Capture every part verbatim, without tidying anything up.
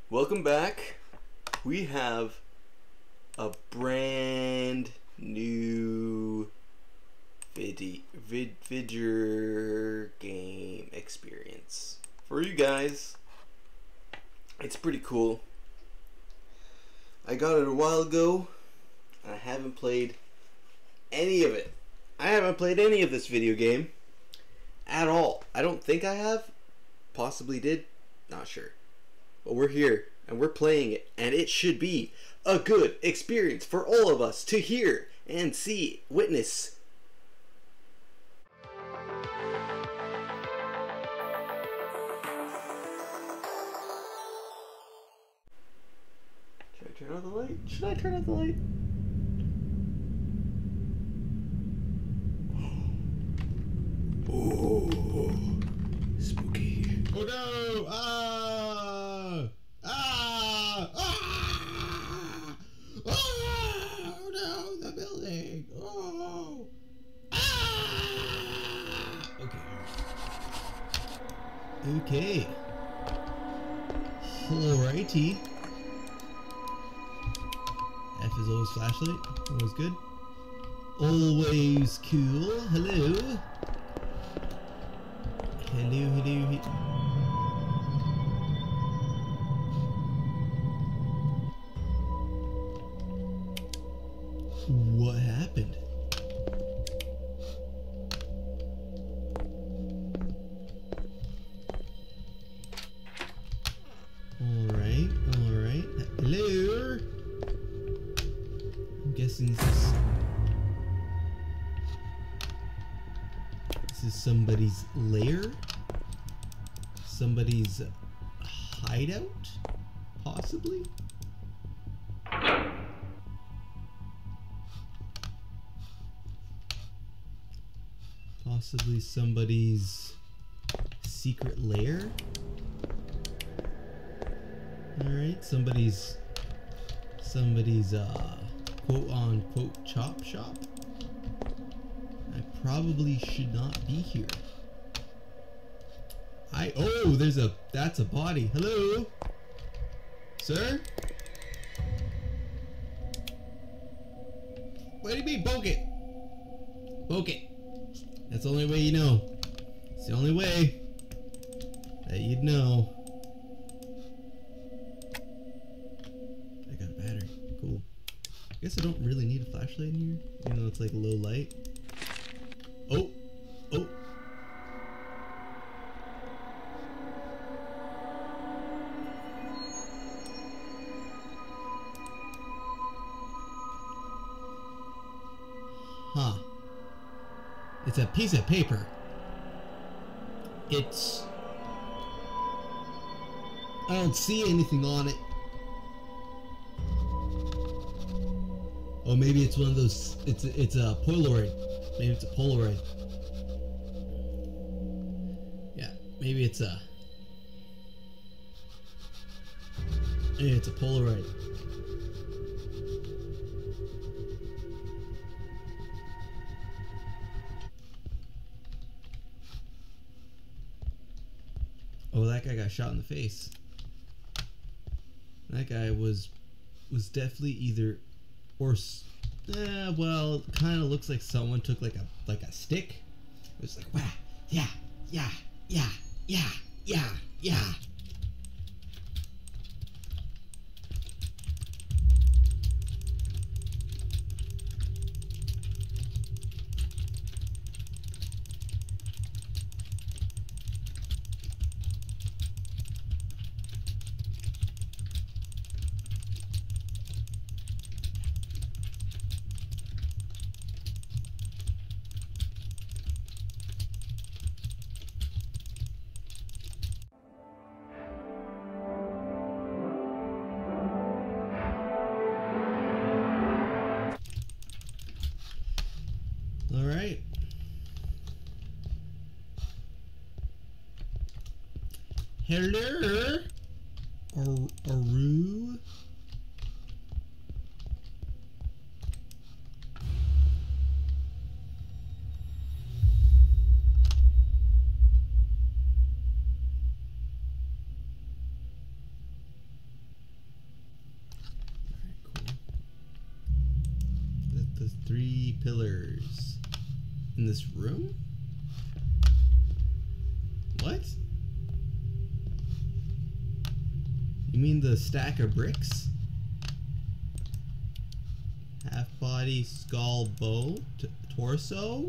Welcome back. We have a brand new vid vid vidger game experience for you guys. It's pretty cool. I got it a while ago and I haven't played any of it. I haven't played any of this video game at all. I don't think I have. Possibly did. Not sure. But we're here and we're playing it, and it should be a good experience for all of us to hear and see, witness. Should I turn on the light? Should I turn on the light? Oh, spooky. Oh no! Ah! Ah! Ah! Oh no! The building! Oh! Ah! Okay. Okay. Alrighty. F is always flashlight. Always good. Always cool. Hello. Hello, hello, hello. What happened? Alright, alright. Hello? I'm guessing this is... This is somebody's lair? Somebody's hideout? Possibly? Possibly somebody's secret lair? Alright, somebody's somebody's uh quote unquote chop shop. I probably should not be here. I oh there's a that's a body. Hello? Sir? What do you mean poke it? Poke it. That's the only way you know. It's the only way that you'd know. I got a battery. Cool. I guess I don't really need a flashlight in here, even though it's like low light. Oh! Oh! Huh. It's a piece of paper. It's... I don't see anything on it. Oh, maybe it's one of those... It's a, it's a Polaroid. Maybe it's a Polaroid. Yeah, maybe it's a... Maybe it's a Polaroid. Oh, that guy got shot in the face. That guy was was definitely either, or, eh, well, kind of looks like someone took like a like a stick. It was like, wow, yeah, yeah, yeah, yeah, yeah, yeah. All right. Hello? Ar Aru? the three pillars in this room? What? You mean the stack of bricks? Half body, skull, bow, t torso?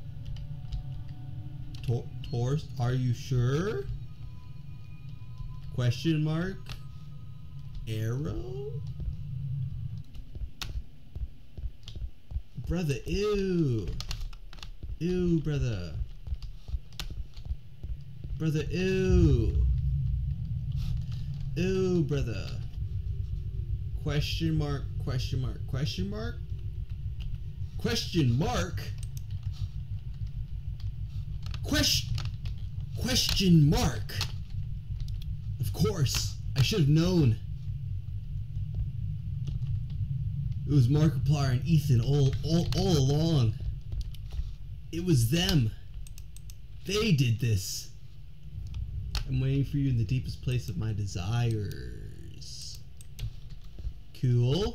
Tor torso? Are you sure? Question mark? Arrow? Brother, ew. Ew, brother. Brother, ew. Ew, brother. Question mark, question mark, question mark? Question mark? Question, question mark? Of course, I should have known. It was Markiplier and Ethan all, all, all along. It was them. They did this. I'm waiting for you in the deepest place of my desires. Cool.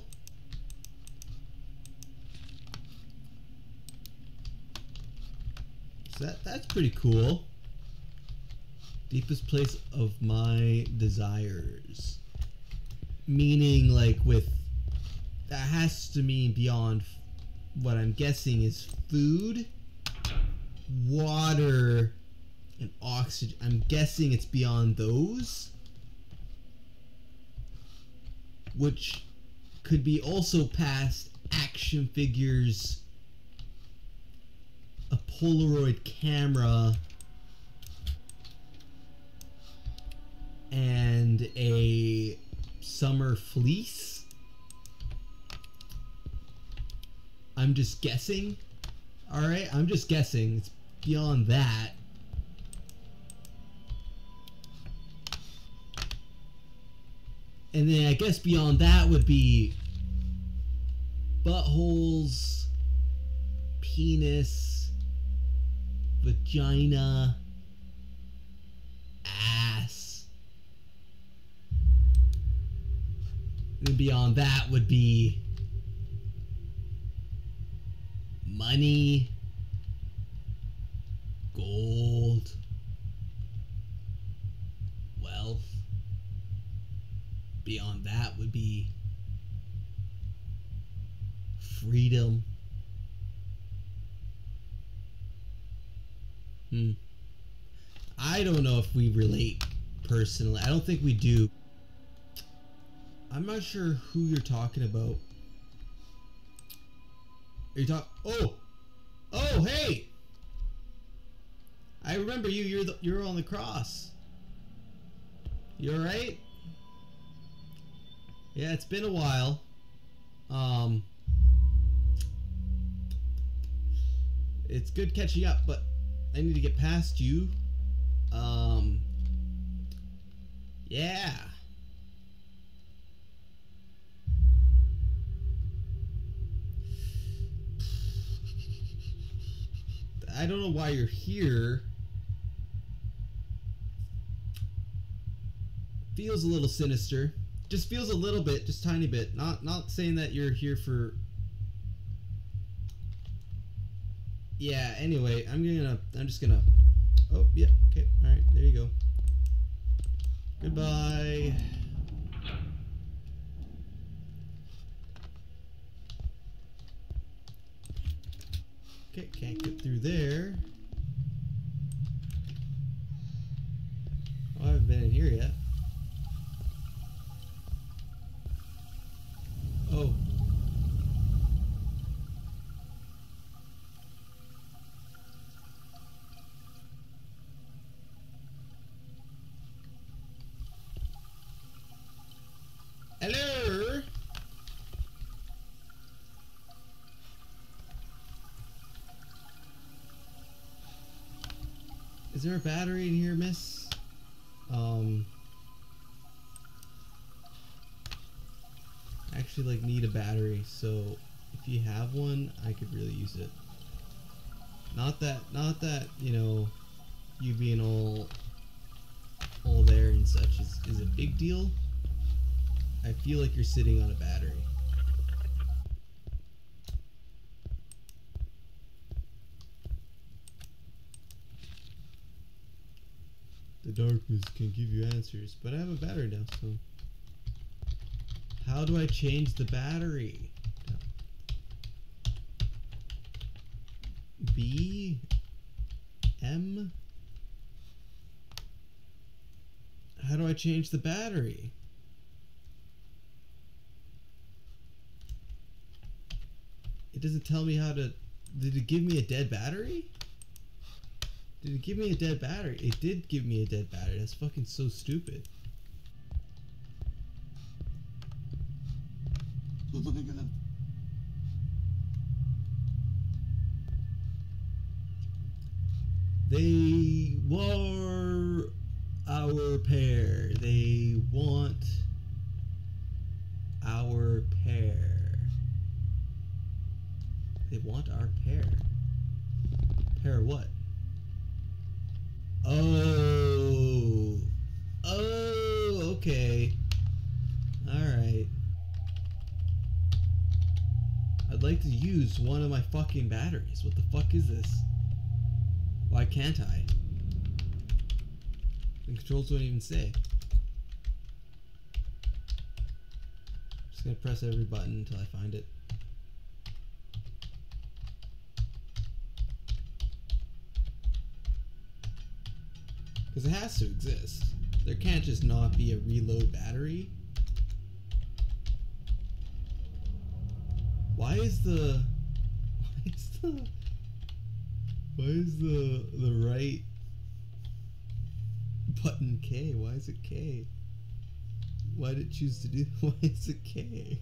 So that, that's pretty cool. Deepest place of my desires. Meaning, like, with... That has to mean beyond what I'm guessing is food, water, and oxygen. I'm guessing it's beyond those. Which could be also past action figures, a Polaroid camera, and a summer fleece. I'm just guessing. Alright, I'm just guessing. It's beyond that. And then I guess beyond that would be buttholes, penis, vagina, ass. And then beyond that would be money, gold, wealth. Beyond that would be freedom. Hmm. I don't know if we relate personally. I don't think we do. I'm not sure who you're talking about. Are you talk? Oh, oh, hey! I remember you. You're the, you're on the cross. You all right? Yeah, it's been a while. Um, it's good catching up, but I need to get past you. Um, yeah. I don't know why you're here. Feels a little sinister. Just feels a little bit, just tiny bit. Not not saying that you're here for... Yeah, anyway, I'm gonna... I'm just gonna... Oh, yeah, okay, alright, there you go. Goodbye. Okay, can't get through there. Oh, I haven't been in here yet. Oh. Hello? Is there a battery in here, miss? Um... actually like need a battery, so if you have one I could really use it. Not that not that you know you being all all there and such is, is a big deal. I feel like you're sitting on a battery. The darkness can give you answers, but I have a battery now, so how do I change the battery? B M. How do I change the battery? It doesn't tell me how to. Did it give me a dead battery? Did it give me a dead battery? It did give me a dead battery. That's fucking so stupid. Oh my god. They were our pair. They want our pair. They want our pair. Pair what? Oh. Oh, okay. Alright. I'd like to use one of my fucking batteries. What the fuck is this? Why can't I? The controls don't even say. Just gonna press every button until I find it. Because it has to exist. There can't just not be a reload battery. Why is the... Why is the... Why is the the right button K? Why is it K? Why did it choose to do? Why is it K?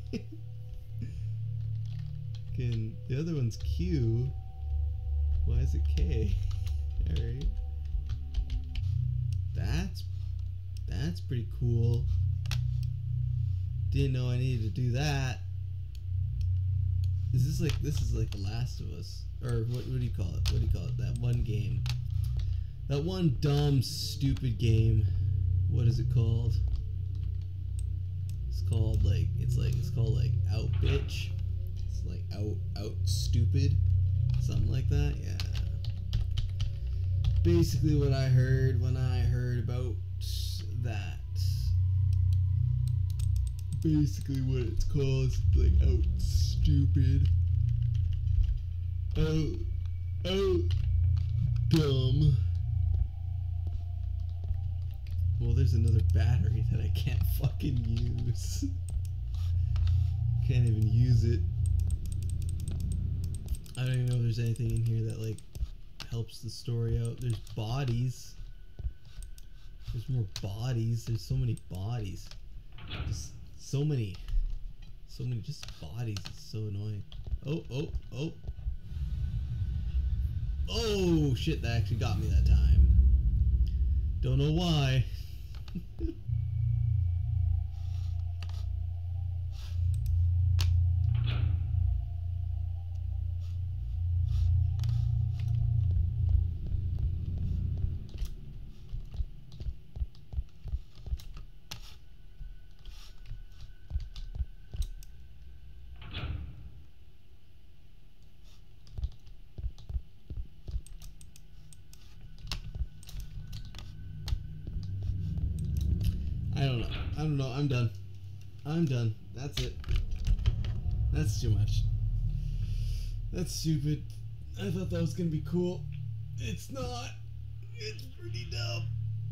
Again, the other one's Q. Why is it K? All right. That's that's pretty cool. Didn't know I needed to do that. Is this like this is like The Last of Us? Or what, what do you call it? What do you call it? That one game. That one dumb, stupid game. What is it called? It's called like, it's like, it's called like Out Bitch. It's like Out, Out Stupid. Something like that, yeah. Basically what I heard when I heard about that. Basically what it's called is like Out Stupid. Oh, oh, dumb. Well, there's another battery that I can't fucking use. Can't even use it. I don't even know if there's anything in here that, like, helps the story out. There's bodies. There's more bodies. There's so many bodies. Just so many. So many just bodies. It's so annoying. Oh, oh, oh. Oh shit, that actually got me that time. Don't know why. I don't know. I don't know. I'm done. I'm done. That's it. That's too much. That's stupid. I thought that was gonna be cool. It's not. It's pretty dumb.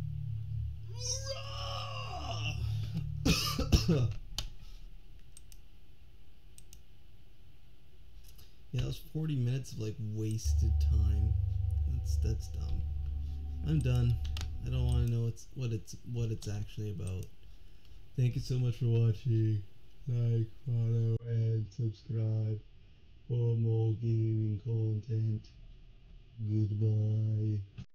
Yeah, that was forty minutes of like wasted time. That's that's dumb. I'm done. I don't want to know what's what it's what it's actually about. Thank you so much for watching. Like, follow, and subscribe for more gaming content. Goodbye.